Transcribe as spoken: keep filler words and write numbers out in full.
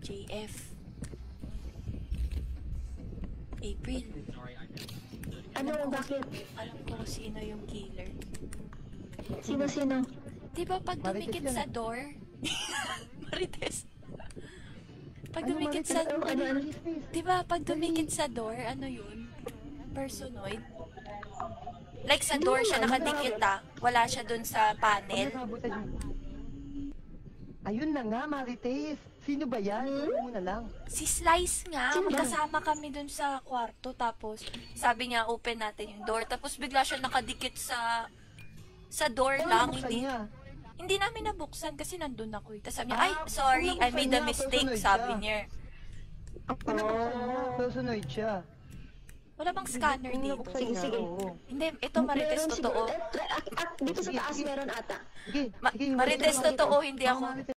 J F. April. Ano, bakit? Alam ko sino yung killer. Sino-sino? Diba pag dumikit sa door? Marites. Pag Ano, dumikit Marites? sa... Ano, ano, ano? Diba pag dumikit sa door, ano yun? Personoid? Like sa door siya nakadikit ah. Wala siya dun sa panel. Ayun na nga, Marites. Sino ba yan? Ano mo na lang. Si Slice nga, Sino ba? magkasama kami dun sa kwarto. Tapos, sabi niya, open natin yung door. Tapos, bigla siya nakadikit sa sa door lang. Buksan Hindi, niya. hindi namin nabuksan kasi nandun ako. Eh. Tapos sabi niya, ay, Ah, sorry, I nabuksan made a niya, mistake, personoid sabi siya. niya. Ako nabuksan niya. Personoid siya. Wala bang scanner Kung dito? nabuksan Sige, niya, sige. oo. Hindi, ito Marites, Meron totoo. siguro. Eh, at- at- Dito sa Sige, taas sige. meron ata. Sige, Ma- sige. Marites, Marites. totoo, hindi Oo, ako. Marites.